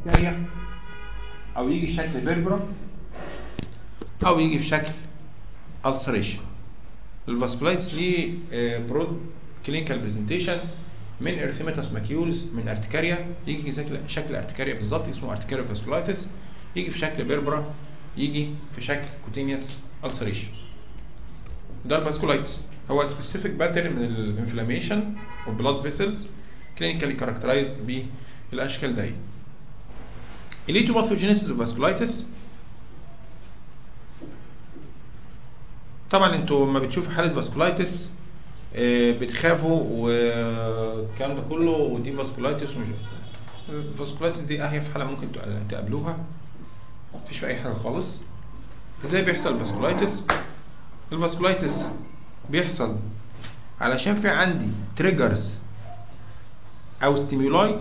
ارتكاريا، او يجي في شكل بيربرا، او يجي في شكل ulceration. الفاسكولايتس ليه برود كلينيكال برزنتيشن من ارثيماتوس ماكيولز من ارتكاريا، يجي شكل ارتكاريا بالظبط اسمه ارتكاريا فاسكولايتس، يجي في شكل بيربرا، يجي في شكل كوتينيوس ulceration. ده الفاسكولايتس، هو سبيسيفيك باترن من الانفلاميشن اوف بلاد فيسلز كلينيكالي كاركترايزد بالاشكال دي. اليتوباثوجينيسيس اوف فاسكولايتس، طبعا انتوا لما بتشوفوا حاله فاسكولايتس بتخافوا والكلام ده كله، ودي فاسكولايتس ومش الفاسكولايتس دي اهيف حاله ممكن تقابلوها، مفيش اي حاجه خالص. ازاي بيحصل الفاسكولايتس؟ الفاسكولايتس بيحصل علشان في عندي تريجرز او ستيمولاي.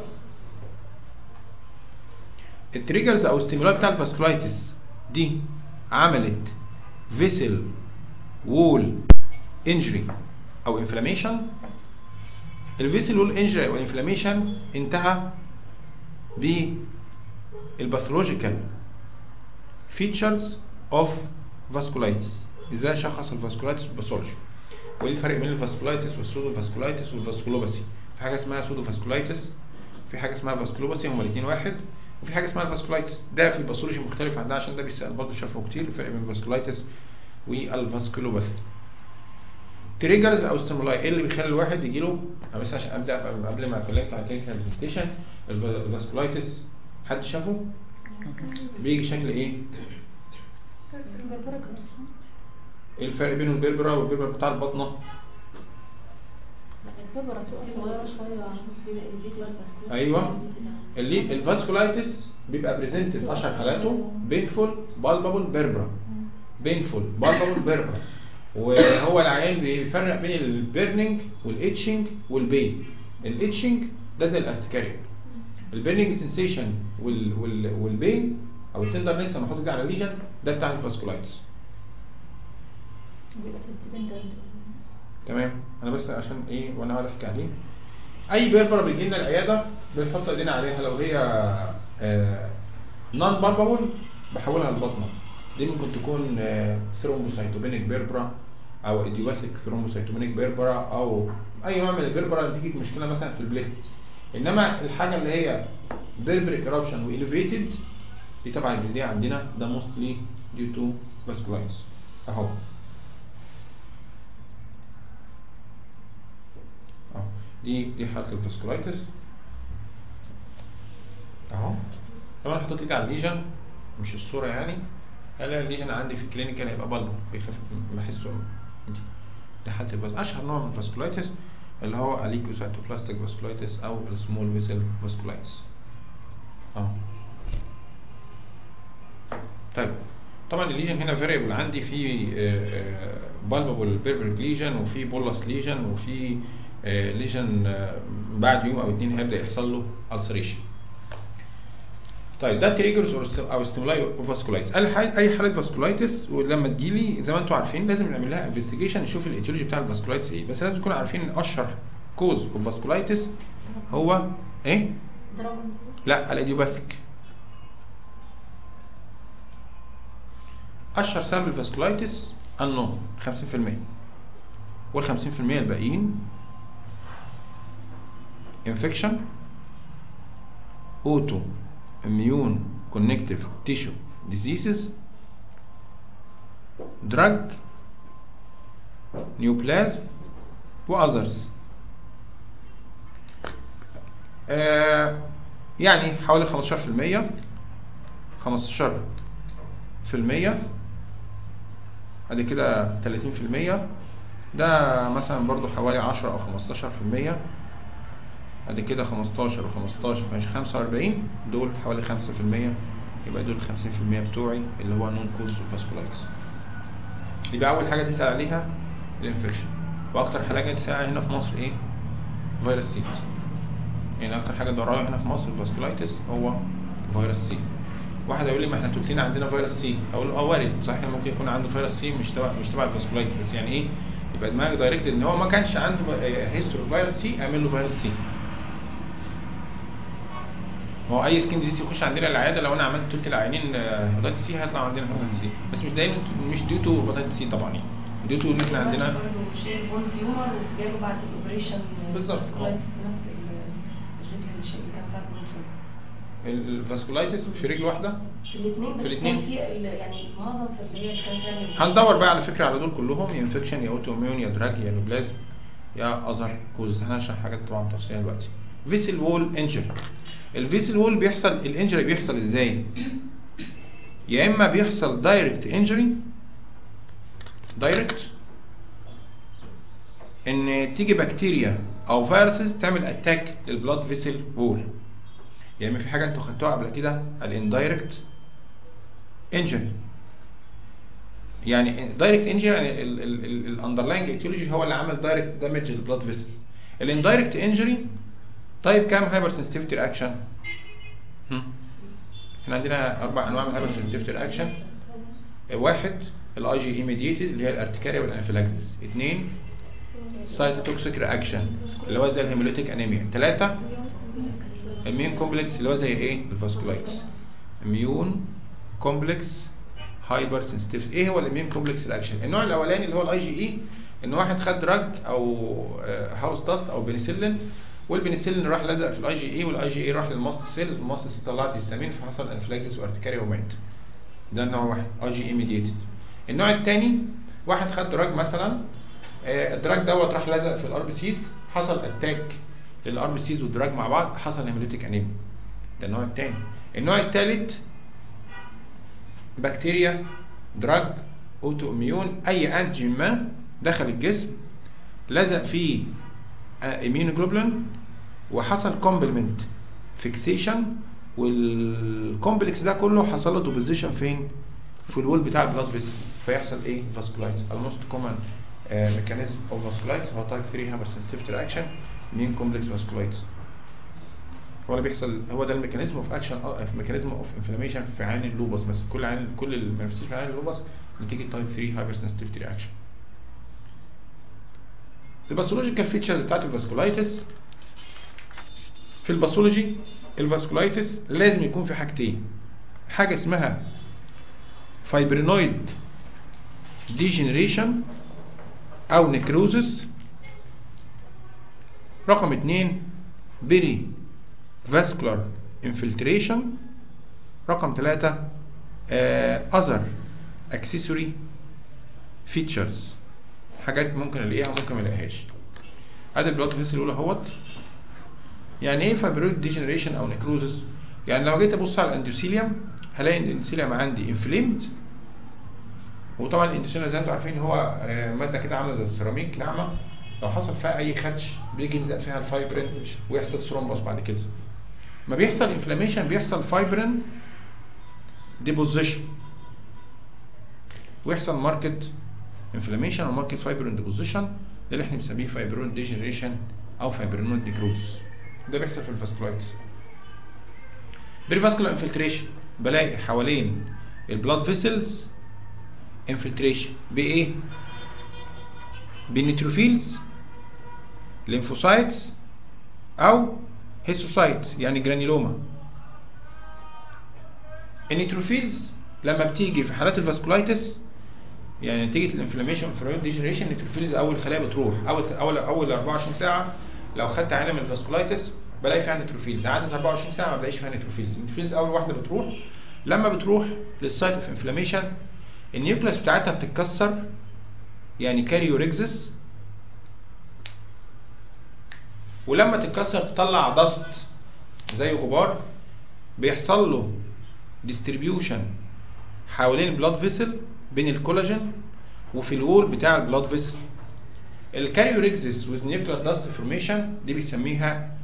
التريجرز او ستيمولاي بتاع الفاسكولايتس دي عملت فيسل وول انجري او انفلاميشن. الفيسل وول انجري او انفلاميشن انتهى بالباثولوجيكال فيتشرز اوف فاسكولايتس. ازاي اشخص الفاسكولايتس بالباثولوجي؟ وايه الفرق بين الفاسكولايتس والسودو فاسكولايتس والفاسكولوباسي؟ في حاجه اسمها سودو فاسكولايتس، في حاجه اسمها فاسكولوباسي، هما الاثنين واحد. وفي حاجه اسمها الفاسكولايتس، ده في الباثولوجي مختلف عن ده عشان ده بيسال برضه شافه كتير، الفرق بين الفاسكولايتس والفاسكولوباثي. تريجرز او ستيمولاي، ايه اللي بيخلي الواحد يجي له، بس عشان ابدا قبل ما اتكلمت على كلينيكال برزنتيشن، الفاسكولايتس حد شافه؟ بيجي شكل ايه؟ ايه الفرق بين البربرا والبربرا بتاع البطنه؟ البربرا بتبقى صغيره شويه، ايوه. اللي الفاسكولايتس بيبقى بريزنتد اشهر حالاته بينفول بالبابل بيربرا، بينفول بالبابل بيربرا، وهو العيان بيفرق بين البيرنينج والاتشنج والبين. الاتشنج ده زي الارتكاريا، البيرنينج سنسيشن والبين او التندرنس لما احط دي على الليجن ده بتاع الفاسكولايتس. تمام. انا بس عشان ايه وانا قاعد احكي عليه، اي بيربرا بتجي لنا العياده بنحط ايدينا عليها، لو هي نون بالبابل بحولها للبطنه، دي ممكن تكون ثرومبوسايتوبينيك بيربرا او ايديوباثيك ثرومبوسايتوبينيك بيربرا او اي نوع من البيربرا اللي تيجي مشكله مثلا في البليتلتس. انما الحاجه اللي هي بيربريك ايربشن واليفيتد دي طبعا الجلديه عندنا ده موستلي ديو تو فاسكولايتس اهو. دي حاله الفاسكولايتس اهو. لو انا حطيت ايدي على الليجن مش الصوره يعني، هلاقي الليجن عندي في الكلينيكال هيبقى بلبل بيخف بحسه. دي حاله الفاسكولايتس. اشهر نوع من الفاسكولايتس اللي هو اليكوسايتوبلاستيك فاسكولايتس او السمول فيسل فاسكولايتس اهو. طيب طبعا الليجن هنا فاريبل، عندي في بالبابل بيربريك ليجن وفي بولس ليجن وفي ليجن بعد يوم او اتنين هيبدا يحصل له ulceration. طيب ده تريجرز او ستيمولاي اوف فاسكولايتس. اي حاله فاسكولايتس ولما تجيلي زي ما انتم عارفين لازم نعمل لها انفستيجيشن نشوف الايتيولوجي بتاع الفاسكولايتس ايه، بس لازم تكونوا عارفين ان اشهر كوز اوف فاسكولايتس هو ايه؟ لا الايديوباثيك. اشهر سبب الفاسكولايتس النوم 50%، وال 50% الباقيين انفكشن، اوتو اميون كونكتيف تيشو ديزيزز، دراج، نيوبلازم واذرز. يعني حوالي 15%، 15% ادي كده 30%، ده مثلا برضو حوالي 10 او 15%، ادي كده 15 و15 ماشي 45، دول حوالي 5%، يبقى دول 50% بتوعي اللي هو نون كوز فاسكولايتس. يبقى اول حاجه تسال عليها الانفكشن، واكتر حاجه تسال هنا في مصر ايه؟ فيروس سي. يعني اكتر حاجه ضررها هنا في مصر الفاسكولايتس هو فيروس سي. واحد هيقول لي ما احنا تلتين عندنا فيروس سي، اقول له وارد صحيح ممكن يكون عنده فيروس سي مش تبع الفاسكولايتس، بس يعني ايه؟ يبقى دماغك دايركت ان هو ما كانش عنده هيستوري فيروس سي اعمل له فيروس سي. ما هو اي سكين ديزيز يخش عندنا العياده، لو انا عملت تلت العيانين هيباتيتس سي هيطلع عندنا هيباتيتس سي، بس مش دايما، مش ديو تو هيباتيتس سي طبعا، يعني ديو تو ان احنا عندنا برضه شيل بون تيومر وجابوا بعد الاوبريشن بالظبط فاسكولايتس في نفس الرجل اللي كان فيها بون تيومر. الفاسكولايتس في رجل واحده في الاثنين، بس في الاتنين. كان في يعني معظم في اللي هي اللي كان فيها هندور بقى على فكره على دول كلهم، يا انفكشن يا اوتو اميون يا دراج يا نوبلازم يا اذر كوز. احنا هنشرح حاجات طبعا تفصيليه دلوقتي. فيسل وول انجري. الفيسل وول بيحصل الانجري بيحصل ازاي؟ يا اما بيحصل دايركت انجري، دايركت ان تيجي بكتيريا او فيروسز تعمل اتاك للبلاد فيسل وول، يا اما في حاجه انتوا خدتوها قبل كده الاندايركت انجري. يعني دايركت انجري يعني الاندرلاينج ايتيولوجي هو اللي عمل دايركت دامج للبلاد فيسل. الاندايركت انجري طيب كام هايبر سنسيتيفيتي رياكشن؟ احنا عندنا 4 انواع من الهايبر سنسيتيفيتي رياكشن. 1 الاي جي اي ميديتد اللي هي الارتكاريا والانافيلاكسيس. 2 سايتوتوكسيك رياكشن اللي هو زي الهيموليتيك انيميا. 3 اميون كومبلكس اللي هو زي ايه؟ الفاسكولايتس. اميون كومبلكس هايبر سنسيتيفيتي. ايه هو الاميون كومبلكس رياكشن؟ النوع الاولاني اللي هو الاي جي اي، ان واحد خد دراج او هاوس داست او بنسلين، والبنسلين راح لزق في الاي جي اي، والاي جي اي راح للماست سيلز، والماست سيلز طلعت هيستامين فحصل انفلاكسيس وارتكاريا ومات. ده النوع واحد اي جي اي ميديتد. النوع الثاني واحد خد دراج مثلا، الدراج دوت راح لزق في الار بي سيز، حصل اتاك للار بي سيز والدراج مع بعض، حصل هيموليتيك انيميا. ده النوع الثاني. النوع الثالث بكتيريا، دراج، اوتو اميون، اي انتيجين ما دخل الجسم لزق فيه اميونوجلوبولين وحصل كومبلمنت فيكسيشن، والكومبلكس ده كله حصل له ديبوزيشن فين؟ في الوول بتاع البلاد فيسل، فيحصل ايه؟ فاسكولايتس. الموست كومن ميكانيزم اوف فاسكولايتس هو تايب 3 هايبر سنسيتيفيتي رياكشن مين كومبلكس فاسكولايتس. هو اللي بيحصل، هو ده الميكانيزم اوف اكشن، ميكانيزم اوف انفلاميشن في عين اللوبس، بس كل المانيفستيشن في عين اللوبس نتيجه تايب 3 هايبر سنسيتيفيتي رياكشن. الباثولوجيكال فيتشرز بتاعت الفاسكولايتس. في الباثولوجي الفاسكولايتس لازم يكون في حاجتين، حاجه اسمها فايبرينويد ديجنريشن او نيكروزس. رقم 2 بيري فاسكولار انفلتريشن. رقم 3 اذر اكسسوري فيتشرز، حاجات ممكن الاقيها وممكن ما الاقيهاش. ادي البلاد فيسل الاولى اهوت. يعني ايه فايبرويد ديجنريشن او نيكروزس؟ يعني لو جيت ابص على الاندوثيليوم هلاقي ان الاندوثيليوم عندي انفليمد، وطبعا الاندوثيليوم زي ما انتم عارفين هو ماده كده عامله زي السيراميك ناعمه، لو حصل فيها اي خدش بيجي يلزق فيها الفايبرين ويحصل ثرومبس بعد كده. ما بيحصل انفلاميشن بيحصل فايبرين ديبوزيشن، ويحصل ماركت انفلاميشن او ماركت فايبرين ديبوزيشن، ده اللي احنا بنسميه فايبرون ديجنريشن او فايبرينويد نيكروزس. ده بيحصل في الفاسكولايتس. بريفاسكولار انفلتريشن بلاقي حوالين البلاد فيسلز انفلتريشن بايه؟ بالنيتروفيلز، ليمفوسايتس او هيستوسايتس يعني جرانيلوما. النيتروفيلز لما بتيجي في حالات الفاسكولايتس يعني نتيجه الانفلاميشن والفايبرويد ديجنريشن، النيتروفيلز اول خلايا بتروح اول 24 ساعه. لو خدت عينه من الفاسكولايتس بلاقي فيها نيتروفيلز، عدت 24 ساعه ما بلاقيش فيها نيتروفيلز. النيتروفيلز اول واحده بتروح، لما بتروح للسايت اوف انفلاميشن النيوكليس بتاعتها بتتكسر يعني كاريوريكزس، ولما تتكسر تطلع دست زي غبار، بيحصل له ديستريبيوشن حوالين البلاد فيسل بين الكولاجين وفي الوول بتاع البلاد فيسل. الكاريوريكزس with nuclear dust formation دي بيسميها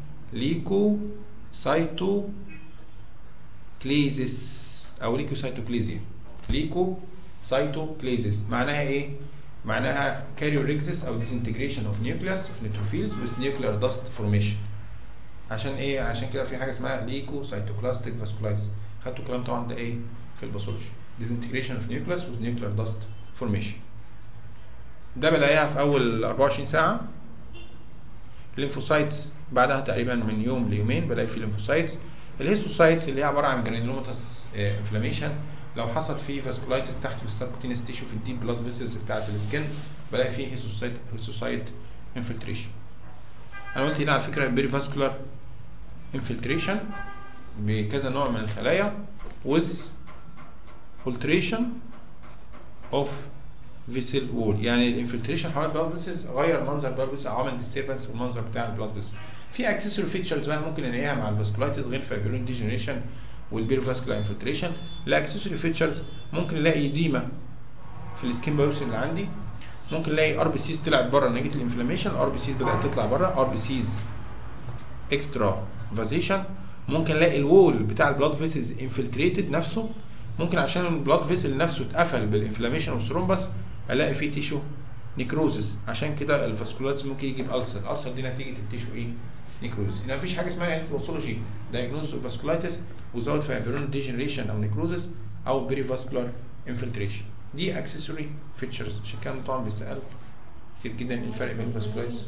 ليكوسايتوكليزيس او ليكوسايتوكليزيا. ليكوسايتوكليزيس معناها ايه؟ معناها كاريوريكزس او disintegration of nucleus of neutrophils with nuclear dust formation. عشان ايه؟ عشان كده في حاجه اسمها ليكوسايتوكلاستيك فاسكولايتس. خدتوا الكلام طبعا ده ايه في الباثولوجي؟ disintegration of nucleus with nuclear dust formation. ده بلاقيها في اول 24 ساعه. الليمفوسايتس بعدها تقريبا من يوم ليومين بلاقي في الليمفوسايتس. الهيستوسايتس اللي هي عباره عن جرانيولوماتس انفلاميشن، لو حصل فيه فاسكولايتس تحت في السبكوتينس تيشو في الديب بلاد فيسلز بتاعه السكن بلاقي فيه هيستوسايت انفلتريشن. انا قلت هنا على فكره البيري فاسكولار انفلتريشن بكذا نوع من الخلايا with alteration of vessel wall، يعني الانفلتريشن حوالين البلاد فيسلز غير منظر البلاد فيسلز، عمل ديستربنس والمنظر بتاع البلاد فيسلز. في اكسسوري فيتشرز بقى ممكن نلاقيها مع الفاسكولايتس غير فايبرين ديجنريشن والبيرو فاسكولار انفلتريشن. الاكسسوري فيتشرز ممكن نلاقي ديما في السكين بايوبسي اللي عندي، ممكن نلاقي ار بي سيز طلعت بره نتيجه الانفلاميشن، ار بي سيز بدات تطلع بره، ار بي سيز اكسترا فازيشن، ممكن الاقي الوول بتاع البلاد فيسلز انفلتريتد نفسه، ممكن عشان البلاد فيسل نفسه اتقفل بالانفلاميشن والثرومبس الاقي فيه تيشو نيكروزس، عشان كده الفاسكولايتس ممكن يجي بالسر، الالسر دي نتيجه التيشو ايه؟ نيكروزس. هنا مفيش حاجه اسمها هيستوباثولوجي دايجنوز اوف فاسكولايتس وزاوت فايبرون ديجنريشن او نيكروزس او بيري فاسكولار انفلتريشن. دي اكسسوري فيتشرز، عشان كده طبعا بيسال كتير جدا ايه الفرق بين الفاسكولايتس.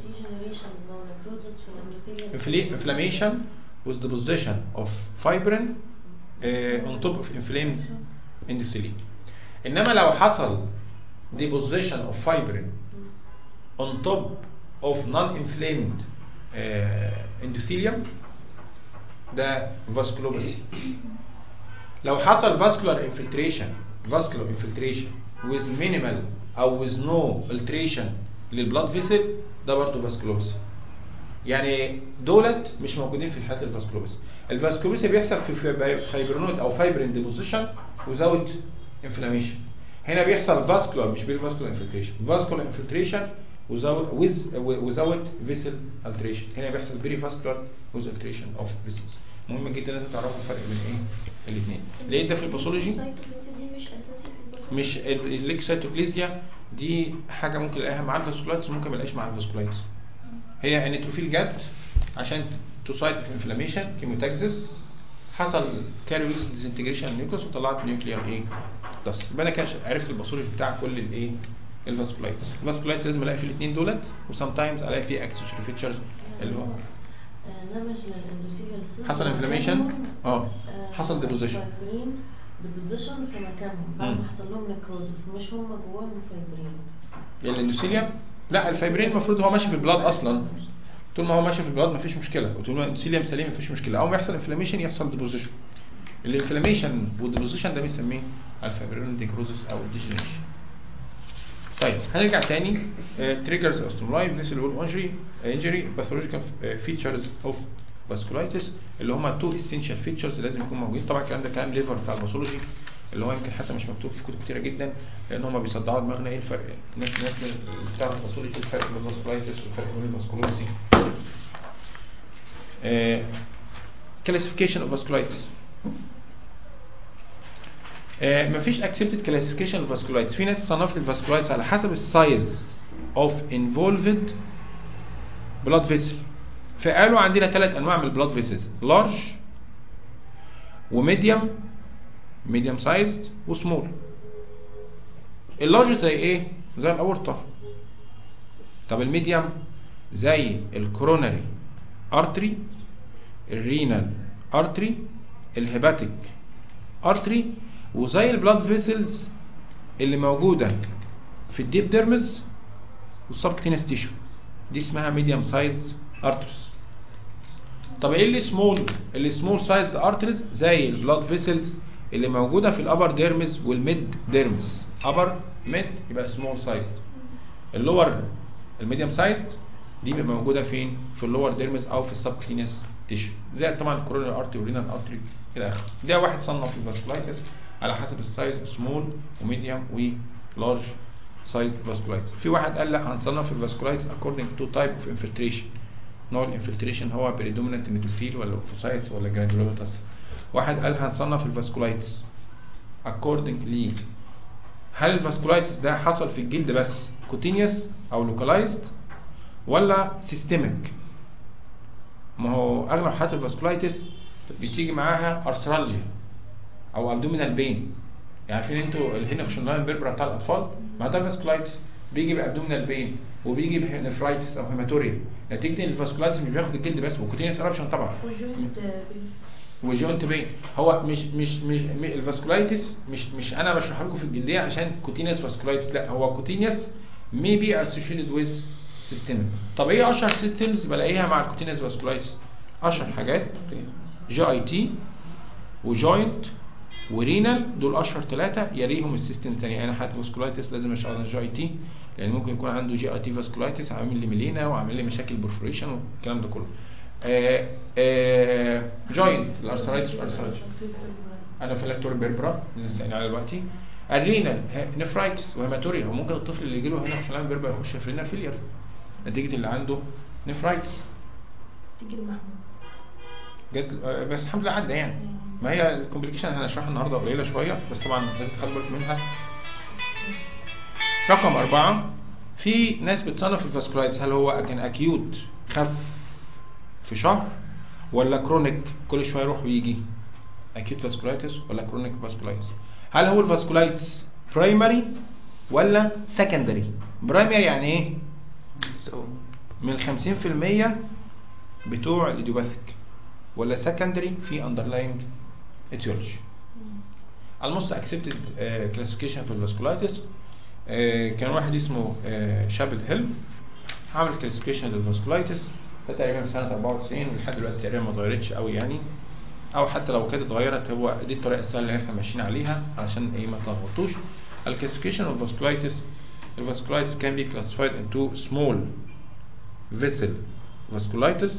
inflammation with deposition of fibrin on top of inflamed endothelium. انما لو حصل deposition of fibrin on top of non-inflamed endothelium ده vasculopathy. لو حصل vascular infiltration with minimal او with no alteration للبلاد فيسل ده برضه vasculopathy. يعني دولت مش موجودين في حالة الفاسكولوباسي. الفاسكولوباسي بيحصل في فايبرينود او فايبرين ديبوزيشن وزاوت انفلاميشن. هنا بيحصل فاسكولار مش بالفاسكولار انفلتريشن، فاسكولار انفلتريشن وزاوت فيسل التريشن. هنا بيحصل بيري فاسكولار ويز التريشن اوف فيسلز. مهم جدا لازم تعرفوا الفرق بين ايه الاثنين. لقيت ده في الباثولوجي مش الليكسيتوكليزيا دي حاجه ممكن الاقيها مع الفاسكولايتس وممكن ما الاقيش مع الفاسكولايتس. هي انيتروفيل جت عشان توسايت في انفلاميشن كيموتاكسس، حصل كاريوس ديزنتجريشن نيوكليوس وطلعت نيوكليير ايه بس. يبقى انا كده عرفت الباثولوجي بتاع كل الايه الفاسكولايتس. الفاسكولايتس لازم الاقي في الاثنين دولت، وسام تايمز الاقي فيه اكسسوري فيتشرز اللي هو نمج للاندوثيليال حصل انفلاميشن حصل ديبوزيشن في مكانهم بعد ما حصل لهم نكروزس، مش هم جواهم فايبرين. يعني الاندوثيليوم لا، الفايبرين المفروض هو ماشي في البلاد اصلا، طول ما هو ماشي في البلاد مفيش مشكله، وطول ما الاندوثيليوم سليم مفيش مشكله. اول ما يحصل انفلاميشن يحصل ديبوزيشن. الانفلاميشن والديبوزيشن ده بنسميه الفايبرين ديكروزس او الديجنريشن. طيب هنرجع تاني. تريجرز اوف ستيمولاي فيسل وول انجري باثولوجيكال فيتشرز اوف فاسكولايتس اللي هم تو اسينشال فيتشرز لازم يكونوا موجودين. طبعا الكلام ده كلام ليفر بتاع الباثولوجي اللي هو يمكن حتى مش مكتوب في كتب كتيره جدا، لان هم بيصدعوا دماغنا ايه الفرق. الناس بتاع الباثولوجي ايه الفرق بين الفاسكولايتس والفرق بين الفاسكولوباسي. كلاسيفيكيشن اوف فاسكولايتس. مفيش اكسبتد كلاسيفيكيشن اوف فاسكولايتس. في ناس صنفت الفاسكولايتس على حسب السايز اوف انفولفد بلاد فيسل، فقالوا عندنا 3 انواع من البلاد فيسلز: لارج وميديوم سايزد وسمول. اللارج زي ايه؟ زي الاورطه. طب الميديوم زي الكوروناري ارتري، الرينال ارتري، الهيباتيك ارتري، وزي البلاد فيسلز اللي موجوده في الديب ديرمز والسبكتينس تيشو، دي اسمها ميديوم سايزد ارتريز. طب ايه السمول سايزد ارتريز؟ زي البلاد فيسلز اللي موجوده في الابر ديرمز والميد ديرمز. ابر ميد يبقى سمول سايزد، اللور الميديوم سايزد دي بيبقى موجوده فين؟ في اللور ديرمز او في السبكتينس تيشو، زي طبعا الكوروناري ارتري والرينال ارتري الى اخره. ده واحد صنف الفاسكولايتس على حسب السايز، سمول وميديوم ولارج سايز فاسكولايتس. في واحد قال لا هنصنف الفاسكولايتس according to type of infiltration. نوع الانفلتريشن هو بريدومينانت نيتروفيل ولا لوفوسايتس ولا جرانيولوماتس. واحد قال هنصنف الفاسكولايتس according ليه هل الفاسكولايتس ده حصل في الجلد بس كوتينيوس او لوكالايزد ولا سيستميك. ما هو اغلب حالات الفاسكولايتس بتيجي معاها ارثرالجيا او ابدومينال بين. يعني عارفين انتوا الهنا في شنلاين بيربرا بتاع الاطفال؟ ما ده فاسكولايتس بيجي بابدومينال بين وبيجي بنفرايتس او هيماتوريا نتيجه ان الفاسكولايتس مش بياخد الجلد بس، والكوتينيوس ارابشن طبعا. وجوينت بين. هو مش الفاسكولايتس مش انا بشرح لكم في الجلديه عشان كوتينيوس فاسكولايتس، لا هو كوتينيوس maybe associated with systemic. طب ايه اشهر سيستمز بلاقيها مع الكوتينيوس فاسكولايتس؟ اشهر حاجات جي اي تي وجوينت ورينال، دول اشهر ثلاثه، يليهم السيستم الثاني. يعني حالة فاسكولايتس لازم اشتغل على الجي اي تي، لان ممكن يكون عنده جي اي تي فاسكولايتس عامل لي ميلينا وعامل لي مشاكل برفوريشن والكلام ده كله. جوينت الارثرايتس انافيلاكتوري بيربرا اللي لسه على دلوقتي. الرينال نفرايتس وهيماتوريا، وممكن الطفل اللي يجي له هنا في بيربرا يخش في رينال فيلير نتيجه اللي عنده نفرايتس. تيجي المحمود جت بس الحمد لله عدى يعني. ما هي الكومبليكيشن هنشرحها النهارده قليله شويه، بس طبعا لازم تاخدوا بالك منها. رقم 4، في ناس بتصنف الفاسكولايتس هل هو كان اكيوت خف في شهر ولا كرونيك كل شويه يروح ويجي؟ اكيوت فاسكولايتس ولا كرونيك فاسكولايتس؟ هل هو الفاسكولايتس برايمري ولا سكندري؟ برايمري يعني ايه؟ من 50% بتوع الايديوباثيك، ولا سكندري في اندرلاينج اتيولوجي. الموست اكسبتد كلاسيفيكيشن في الفاسكولايتس كان واحد اسمه شابل هيل عمل كلاسيفيكيشن للفاسكولايتس ده تقريبا في سنه 94 ولحد دلوقتي تقريبا ما اتغيرتش قوي يعني، او حتى لو كانت اتغيرت هو دي الطريقه السهله اللي احنا ماشيين عليها علشان ايه ما تلخبطوش. الكلاسيفيكيشن اوف فاسكولايتس، الفاسكولايتس can be classified into small vessel vasculitis.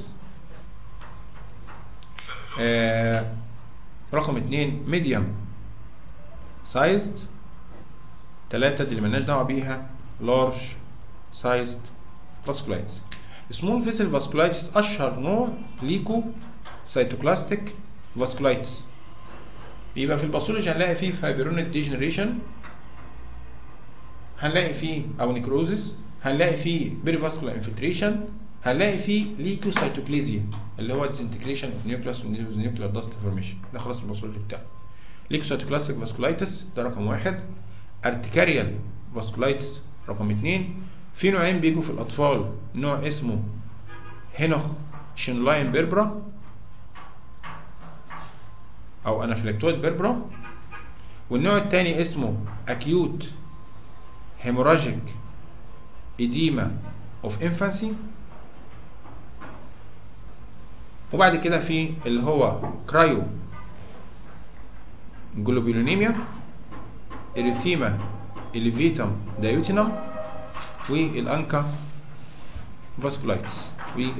رقم 2 medium sized. 3 دي اللي مالناش دعوه بيها large sized vasculitis. small vessel vasculitis اشهر نوع ليكو سيتوكلاستيك فاسكولايتس. يبقى في الباثولوجي هنلاقي فيه فايبرونيك ديجنريشن، هنلاقي فيه او نيكروزس، هنلاقي فيه بيريفاسكولار انفلتريشن، هنلاقي فيه ليكوسايتوكليزيا اللي هو ديسنتجريشن اوف نيوكلاس ونيوكلير داست فورميشن. ده خلاص الباثولوجي بتاعه. ليكوسايتوكلاستيك فاسكولايتس ده رقم 1. ارتكاريال فاسكولايتس رقم 2. في نوعين بيجوا في الاطفال، نوع اسمه هينوخ شينلاين بيربرا او انافيلاكتويد بيربرا، والنوع الثاني اسمه اكيوت هيموراجيك إديما اوف انفانسي. وبعد كده في اللي هو كرايو جلوبولينيميا، اريثيما اليفيتم دايوتينم، والانكا فاسكولايتس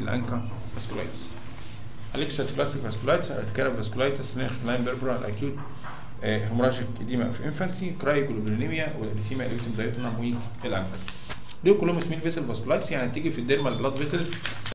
الليكوسايتوكلاستيك فاسكولايتس، ارتكاريال فاسكولايتس، لينشلاين بيربرا، الاكيوت هيموراجيك إديما اوف انفانسي، كرايو جلوبولينيميا، والاريثيما اليفيتم دايوتينم، والانكا. دول كلهم اسمين فيسل فاسكولايتس، يعني تيجي في الديرمال بلاد فيسلز